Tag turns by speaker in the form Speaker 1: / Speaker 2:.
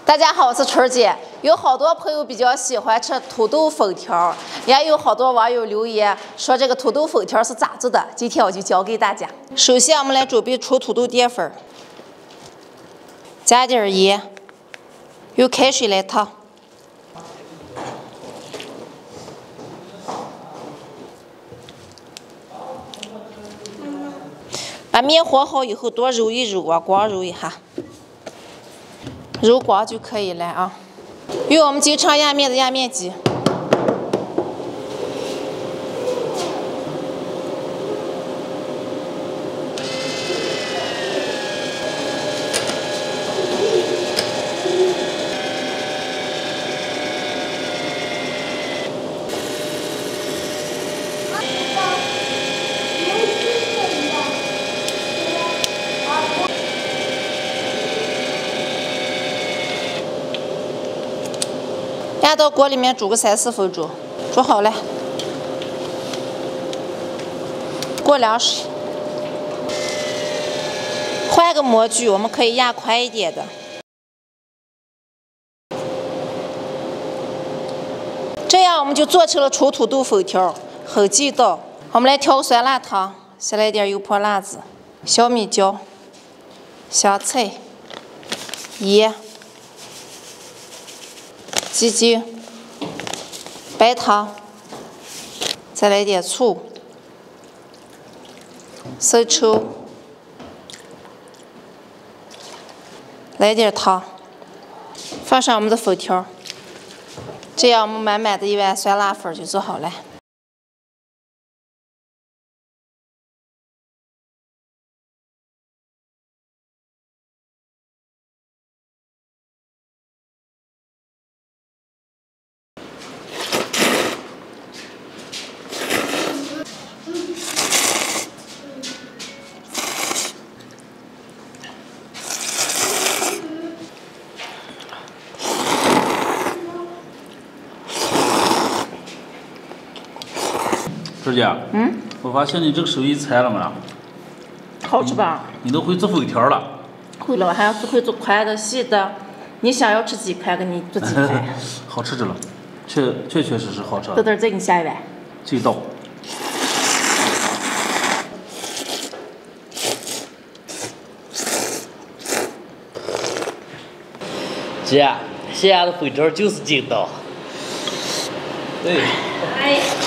Speaker 1: 大家好，我是春儿姐。有好多朋友比较喜欢吃土豆粉条，也有好多网友留言说这个土豆粉条是咋做的。今天我就教给大家。首先，我们来准备出土豆淀粉，加点盐，用开水来烫。把面和好以后，多揉一揉啊，光揉一下。 揉光就可以了啊！用我们经常压面的压面机。压到锅里面煮个3、4分钟，煮好了，过凉水。换个模具，我们可以压宽一点的。这样我们就做成了纯土豆粉条，很地道。我们来调个酸辣汤，先来点油泼辣子、小米椒、香菜、盐。 鸡精、白糖，再来点醋、生抽，来点糖，放上我们的粉条，这样我们满满的一碗酸辣粉就做好了。
Speaker 2: 春姐，我发现你这个手艺菜了没？
Speaker 1: 好吃吧？
Speaker 2: 你都会做粉条了。
Speaker 1: 会了，还要会做宽的、细的。你想要吃几块，给你做几块。
Speaker 2: 好吃着了，确实好吃。
Speaker 1: 豆豆，再给你下一碗。
Speaker 2: 这道。
Speaker 3: 姐，咸鸭的粉条就是劲道。
Speaker 2: 对。
Speaker 1: 哎。